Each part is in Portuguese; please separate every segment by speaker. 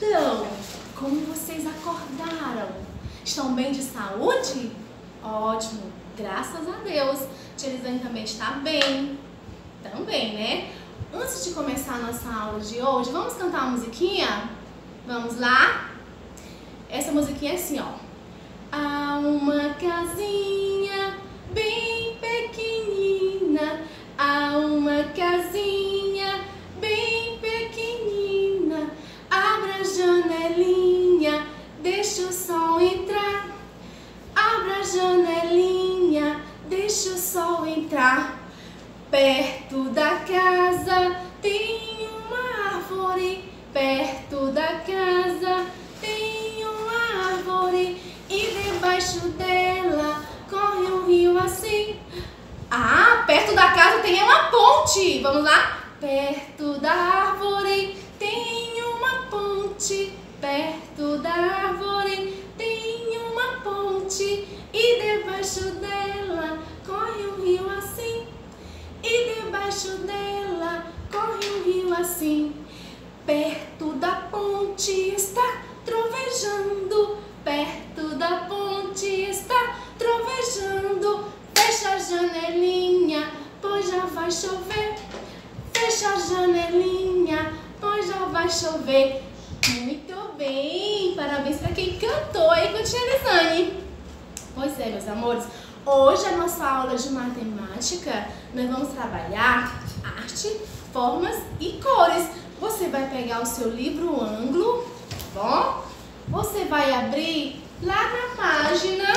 Speaker 1: Então, como vocês acordaram? Estão bem de saúde? Ótimo, graças a Deus. Tia Elisane também está bem. Também, né? Antes de começar a nossa aula de hoje, vamos cantar uma musiquinha? Vamos lá? Essa musiquinha é assim, ó. Há uma casinha bem pequenina, há uma casinha bem pequenina, abra a janelinha, deixa o sol entrar, abra a janelinha, deixa o sol entrar. Perto da casa tem uma árvore, perto da casa tem uma árvore, e debaixo dela corre um rio assim. Ah, perto da casa tem uma ponte. Vamos lá? Perto da árvore tem uma ponte, perto da árvore tem uma ponte, e debaixo dela corre um rio assim, e debaixo dela corre um rio assim. Perto da ponte está trovejando, perto da ponte está trovejando. Fecha a janelinha, pois já vai chover. Fecha a janelinha, pois já vai chover. Muito bem! Parabéns para quem cantou aí com a tia Elisane. Pois é, meus amores. Hoje a nossa aula de matemática, nós vamos trabalhar arte, formas e cores. Você vai pegar o seu livro ângulo, tá bom? Você vai abrir lá na página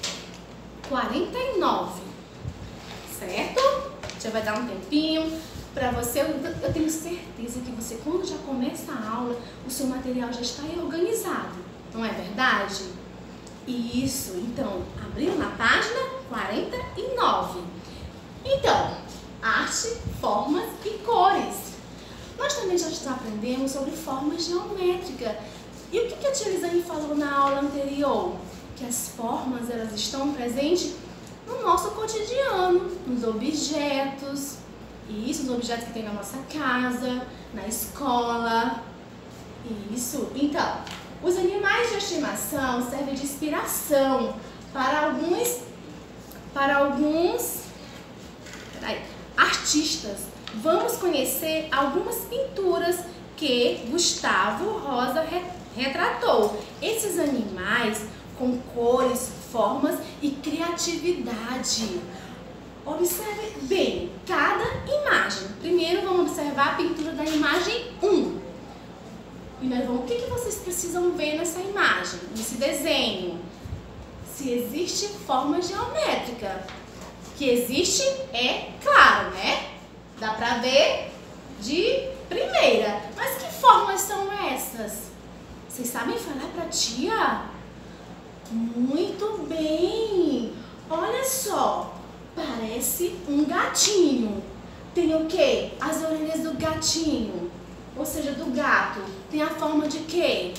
Speaker 1: 49, certo? Já vai dar um tempinho para você. Eu tenho certeza que você, quando já começa a aula, o seu material já está aí organizado, não é verdade? Isso, então, abriu na página 49. Então, arte, formas e cores. Nós também já aprendemos sobre formas geométricas. E o que a tia Elisane falou na aula anterior? Que as formas, elas estão presentes no nosso cotidiano, nos objetos. Isso, os objetos que tem na nossa casa, na escola. Isso. Então, os animais de estimação servem de inspiração para alguns artistas. Vamos conhecer algumas pinturas que Gustavo Rosa retratou. Esses animais com cores, formas e criatividade. Observe bem cada imagem. Primeiro vamos observar a pintura da imagem 1. E nós vamos, o que vocês precisam ver nessa imagem, nesse desenho? Se existe forma geométrica. Que existe é claro, né? Dá pra ver de primeira. Mas que formas são essas? Vocês sabem falar pra tia? Muito bem! Olha só, parece um gatinho. Tem o quê? As orelhas do gatinho, ou seja, do gato. Tem a forma de quê?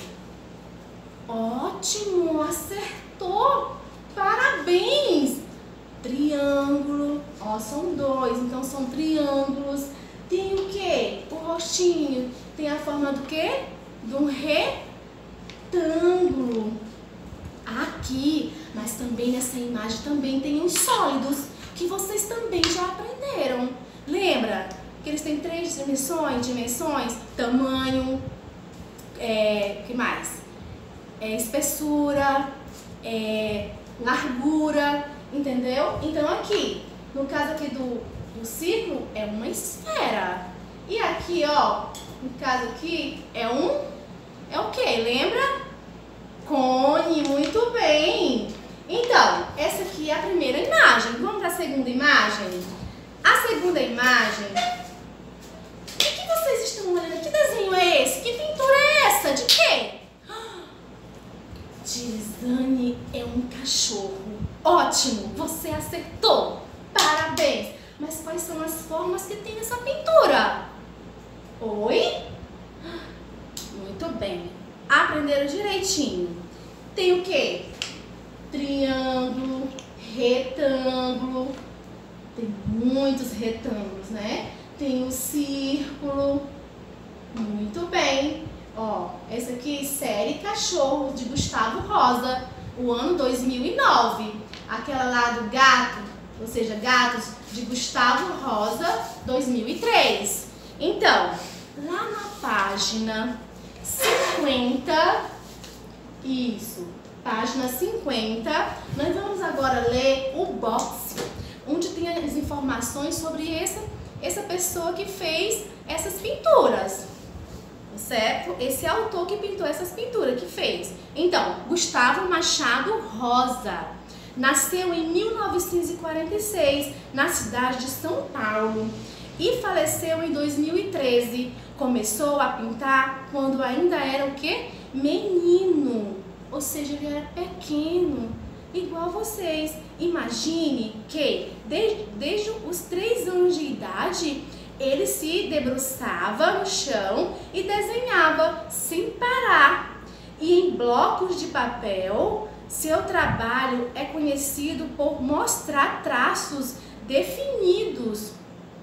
Speaker 1: Ótimo, acertou! Parabéns! Triângulo, ó, são dois, então são triângulos. Tem o quê? O rostinho. Tem a forma do quê? De um retângulo. Aqui, mas também nessa imagem também tem os sólidos, que vocês também já aprenderam. Lembra que eles têm 3 dimensões? Tamanho, que mais? Espessura, largura, entendeu? Então aqui, no caso aqui do círculo, é uma esfera. E aqui, ó, no caso aqui, é o quê? Lembra? Cone, muito bem. Então, essa aqui é a primeira imagem. Vamos para a segunda imagem? A segunda imagem, o que vocês estão olhando? Que desenho é esse? Que pintura é essa? De quê? Tia Elisane, é um cachorro. Ótimo, você acertou. Parabéns. Mas quais são as formas que tem nessa pintura? Oi? Muito bem. Aprenderam direitinho. Tem o quê? Triângulo, retângulo. Tem muitos retângulos, né? Tem o círculo. Muito bem. Ó, essa aqui, Série Cachorro, de Gustavo Rosa, o ano 2009. Aquela lá do gato, ou seja, Gatos, de Gustavo Rosa, 2003. Então, lá na página 50, isso, página 50, nós vamos agora ler o box, onde tem as informações sobre essa pessoa que fez essas pinturas, certo? Esse autor que pintou essas pinturas, que fez. Então, Gustavo Machado Rosa nasceu em 1946 na cidade de São Paulo e faleceu em 2013. Começou a pintar quando ainda era o quê? Menino, ou seja, ele era pequeno, igual vocês. Imagine que desde os 3 anos de idade ele se debruçava no chão e desenhava sem parar. E em blocos de papel, seu trabalho é conhecido por mostrar traços definidos,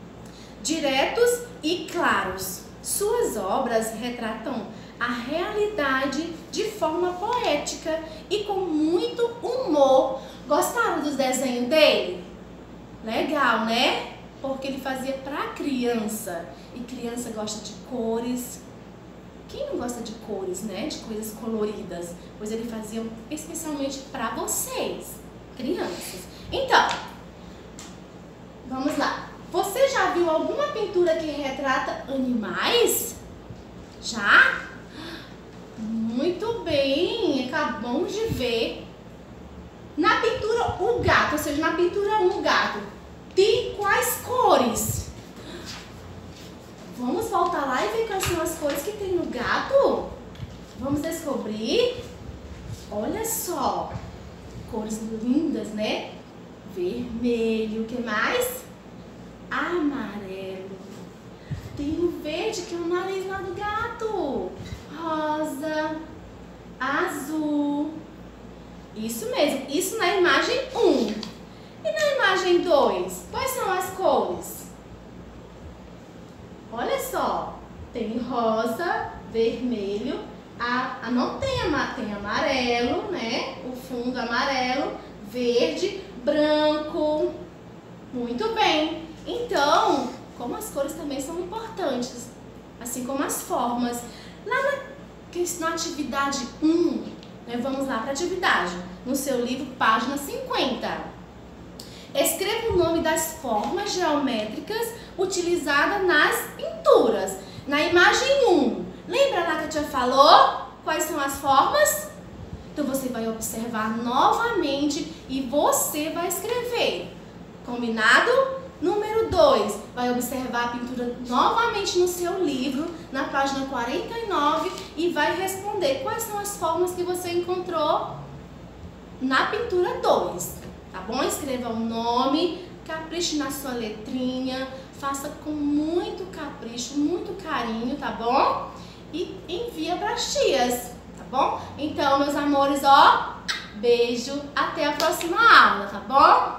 Speaker 1: diretos e claros. Suas obras retratam a realidade de forma poética e com muito humor. Gostaram dos desenhos dele? Legal, né? Porque ele fazia para criança. E criança gosta de cores. Quem não gosta de cores, né? De coisas coloridas. Pois ele fazia especialmente para vocês, crianças. Então, vamos lá. Você já viu alguma pintura que retrata animais? Já? Muito bem, acabamos de ver. Na pintura, o gato, ou seja, na pintura 1, o gato, tem quais cores? Vamos voltar lá e ver quais são as cores que tem no gato? Vamos descobrir? Olha só, cores lindas, né? Vermelho, o que mais? Amarelo. Tem o verde, que é o nariz lá do gato. Rosa, azul. Isso mesmo, isso na imagem 1. E na imagem 2, quais são as cores? Olha só, tem rosa, vermelho, não tem amarelo, né? O fundo amarelo, verde, branco. Muito bem. Então, como as cores também são importantes, assim como as formas. Lá na atividade 1, né, vamos lá para a atividade, no seu livro, página 50. Escreva o nome das formas geométricas utilizadas nas pinturas. Na imagem 1, lembra lá que a tia falou quais são as formas? Então você vai observar novamente e você vai escrever. Combinado? Número 2, vai observar a pintura novamente no seu livro, na página 49, e vai responder quais são as formas que você encontrou na pintura 2. Tá bom? Escreva o nome, capriche na sua letrinha, faça com muito capricho, muito carinho, tá bom? E envia para as tias, tá bom? Então, meus amores, ó, beijo, até a próxima aula, tá bom?